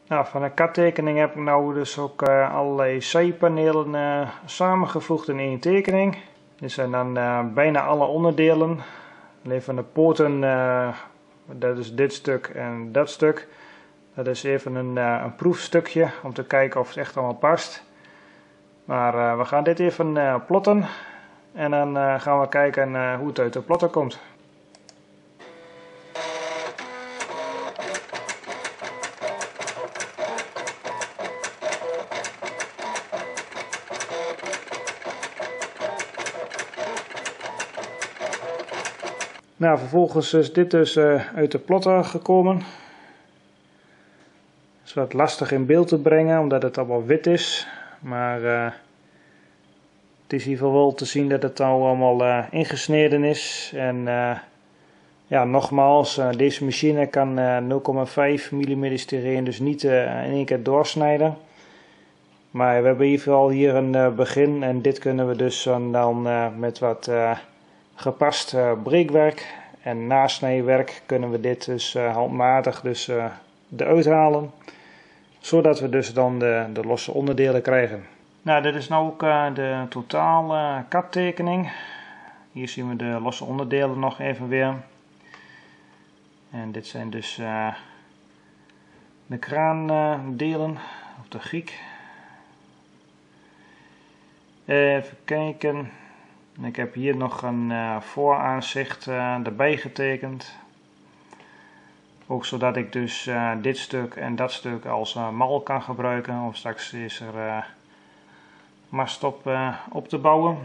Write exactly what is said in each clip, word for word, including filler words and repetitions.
Nou, van de kattekening heb ik nou dus ook uh, allerlei zijpanelen uh, samengevoegd in één tekening. Dit zijn dan uh, bijna alle onderdelen. Alleen van de poten, uh, dat is dit stuk en dat stuk. Dat is even een, uh, een proefstukje om te kijken of het echt allemaal past. Maar uh, we gaan dit even uh, plotten en dan uh, gaan we kijken uh, hoe het uit de plotter komt. Nou, vervolgens is dit dus uh, uit de plotter gekomen. Het is wat lastig in beeld te brengen omdat het allemaal wit is. Maar uh, het is in ieder geval wel te zien dat het nou allemaal uh, ingesneden is. En uh, ja, nogmaals, uh, deze machine kan uh, nul komma vijf millimeter styreen dus niet uh, in één keer doorsnijden. Maar we hebben in ieder geval hier een uh, begin en dit kunnen we dus uh, dan uh, met wat uh, gepast uh, breekwerk en nasnijwerk kunnen we dit dus uh, handmatig dus, uh, eruit halen. Zodat we dus dan de, de losse onderdelen krijgen. Nou, dit is nou ook uh, de totale kattekening. Hier zien we de losse onderdelen nog even weer. En dit zijn dus uh, de kraandelen, uh, of de giek. Even kijken. Ik heb hier nog een uh, vooraanzicht uh, erbij getekend. Ook zodat ik dus uh, dit stuk en dat stuk als uh, mal kan gebruiken. Of straks is er uh, mast op, uh, op te bouwen.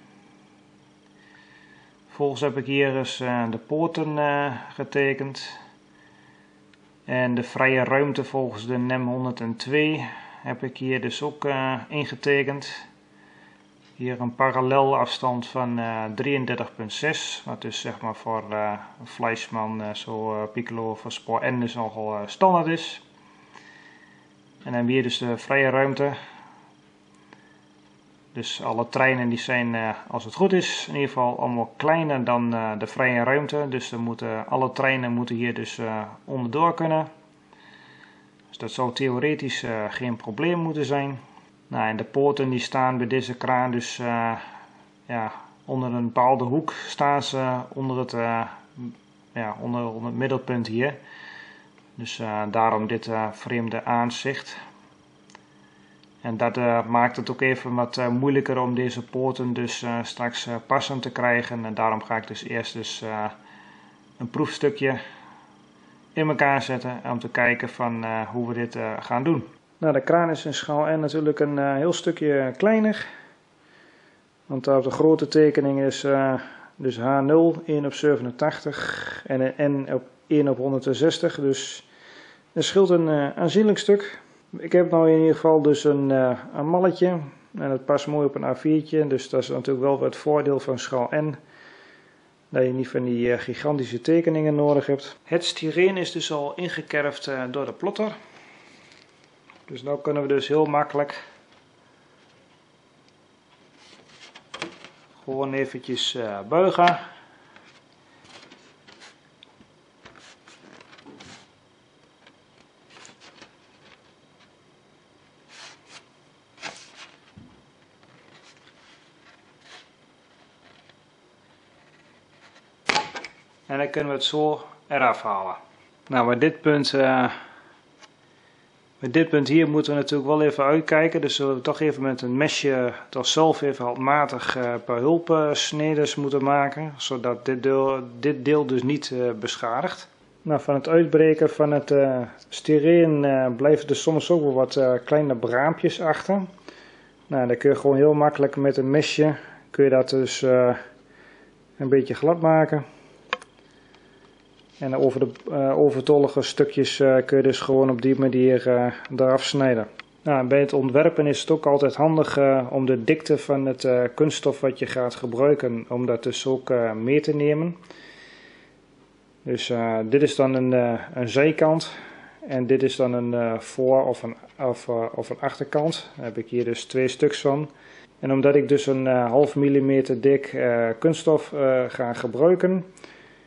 Vervolgens heb ik hier dus uh, de poorten uh, getekend. En de vrije ruimte volgens de N E M honderdtwee heb ik hier dus ook uh, ingetekend. Hier een parallel afstand van uh, drieëndertig komma zes, wat dus zeg maar voor uh, een Fleischmann, uh, zo uh, Piccolo voor spoor N dus nogal uh, standaard is. En dan hebben we hier dus de vrije ruimte. Dus alle treinen die zijn, uh, als het goed is, in ieder geval allemaal kleiner dan uh, de vrije ruimte. Dus er moeten, alle treinen moeten hier dus uh, onderdoor kunnen. Dus dat zou theoretisch uh, geen probleem moeten zijn. Nou, en de poorten die staan bij deze kraan dus uh, ja, onder een bepaalde hoek staan ze onder het, uh, ja, onder, onder het middelpunt hier. Dus uh, daarom dit uh, vreemde aanzicht. En dat uh, maakt het ook even wat uh, moeilijker om deze poorten dus uh, straks uh, passend te krijgen. En daarom ga ik dus eerst dus, uh, een proefstukje in elkaar zetten om te kijken van uh, hoe we dit uh, gaan doen. Nou, de kraan is in schaal N natuurlijk een uh, heel stukje kleiner. Want op de grote tekening is uh, dus H nul, één op zevenentachtig en een N op één op honderdzestig. Dus er scheelt een uh, aanzienlijk stuk. Ik heb nou in ieder geval dus een, uh, een malletje. En dat past mooi op een A viertje. Dus dat is natuurlijk wel het voordeel van schaal N. Dat je niet van die uh, gigantische tekeningen nodig hebt. Het styreen is dus al ingekerfd uh, door de plotter. Dus nu kunnen we dus heel makkelijk gewoon eventjes uh, buigen. En dan kunnen we het zo eraf halen. Nou, bij dit punt... Uh, Met dit punt hier moeten we natuurlijk wel even uitkijken, dus zullen we toch even met een mesje toch zelf even handmatig uh, een paar hulpsneders moeten maken, zodat dit deel, dit deel dus niet uh, beschadigt. Nou, van het uitbreken van het uh, styreen uh, blijven er soms ook wel wat uh, kleine braampjes achter. Nou, dan kun je gewoon heel makkelijk met een mesje kun je dat dus uh, een beetje glad maken. En over de uh, overtollige stukjes uh, kun je dus gewoon op die manier uh, eraf snijden. Nou, bij het ontwerpen is het ook altijd handig uh, om de dikte van het uh, kunststof wat je gaat gebruiken, om dat dus ook uh, mee te nemen. Dus uh, dit is dan een, uh, een zijkant en dit is dan een uh, voor- of een, of, uh, of een achterkant. Daar heb ik hier dus twee stuks van. En omdat ik dus een uh, half millimeter dik uh, kunststof uh, ga gebruiken,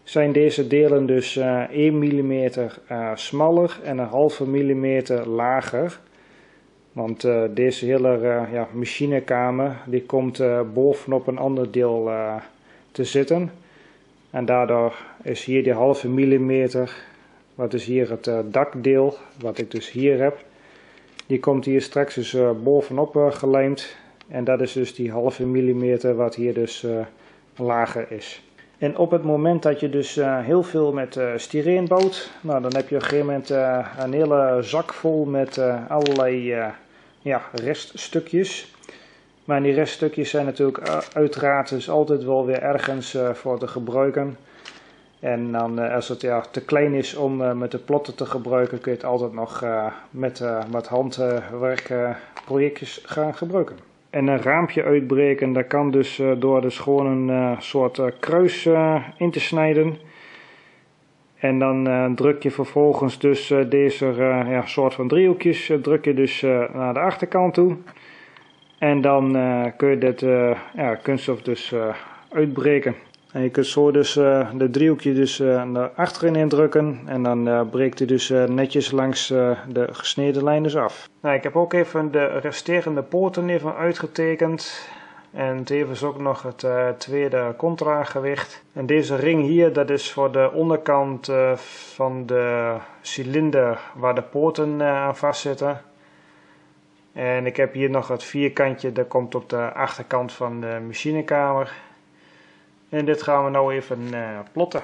zijn deze delen dus uh, één millimeter uh, smaller en een halve millimeter lager. Want uh, deze hele uh, ja, machinekamer die komt uh, bovenop een ander deel uh, te zitten. En daardoor is hier die halve millimeter, wat is hier het uh, dakdeel, wat ik dus hier heb. Die komt hier straks dus uh, bovenop uh, gelijmd. En dat is dus die halve millimeter wat hier dus uh, lager is. En op het moment dat je dus uh, heel veel met uh, styreen bouwt, nou, dan heb je op een gegeven moment uh, een hele zak vol met uh, allerlei uh, ja, reststukjes. Maar die reststukjes zijn natuurlijk uh, uiteraard dus altijd wel weer ergens uh, voor te gebruiken. En dan uh, als het ja, te klein is om uh, met de plotten te gebruiken, kun je het altijd nog uh, met uh, wat handwerk uh, projectjes gaan gebruiken. En een raampje uitbreken, dat kan dus uh, door dus gewoon een uh, soort uh, kruis uh, in te snijden. En dan uh, druk je vervolgens dus uh, deze uh, ja, soort van driehoekjes, uh, druk je dus uh, naar de achterkant toe. En dan uh, kun je dit uh, ja, kunststof dus uh, uitbreken. En je kunt zo dus uh, de driehoekje dus uh, naar achterin indrukken en dan uh, breekt hij dus uh, netjes langs uh, de gesneden lijn dus af. Nou, ik heb ook even de resterende poorten even uitgetekend. En tevens ook nog het uh, tweede contragewicht. En deze ring hier, dat is voor de onderkant uh, van de cilinder waar de poorten uh, aan vastzitten. En ik heb hier nog het vierkantje, dat komt op de achterkant van de machinekamer. En dit gaan we nou even uh, plotten.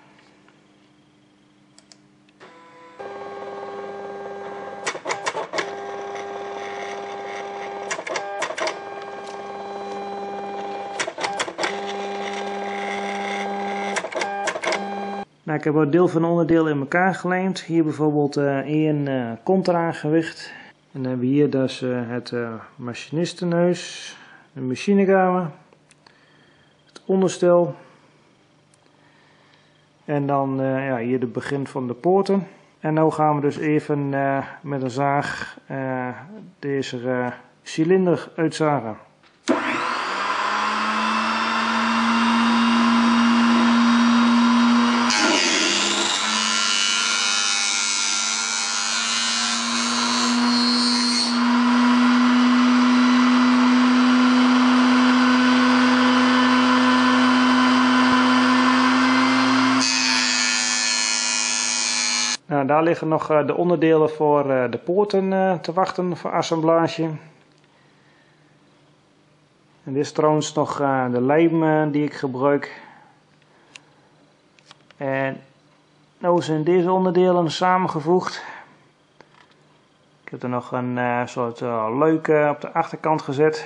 Nou, ik heb een deel van een onderdeel in elkaar gelijmd. Hier bijvoorbeeld uh, één uh, contragewicht. En dan hebben we hier dus uh, het uh, machinistenhuis, de machinekamer, het onderstel. En dan uh, ja, hier het begin van de poorten. En nu gaan we dus even uh, met een zaag uh, deze uh, cilinder uitzagen. Nou, daar liggen nog uh, de onderdelen voor uh, de poorten uh, te wachten voor assemblage. En dit is trouwens nog uh, de lijm uh, die ik gebruik. En nu zijn deze onderdelen samengevoegd. Ik heb er nog een uh, soort uh, luik uh, op de achterkant gezet.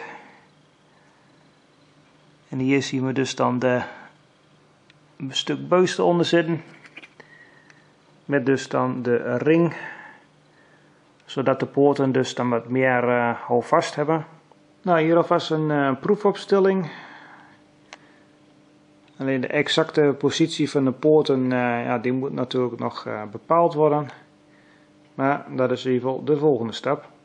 En hier zien we dus dan de, een stuk buis eronder zitten. Met dus dan de ring, zodat de poorten dus dan wat meer uh, houvast hebben. Nou, hier alvast een uh, proefopstelling. Alleen de exacte positie van de poorten, uh, ja, die moet natuurlijk nog uh, bepaald worden. Maar dat is in ieder geval de volgende stap.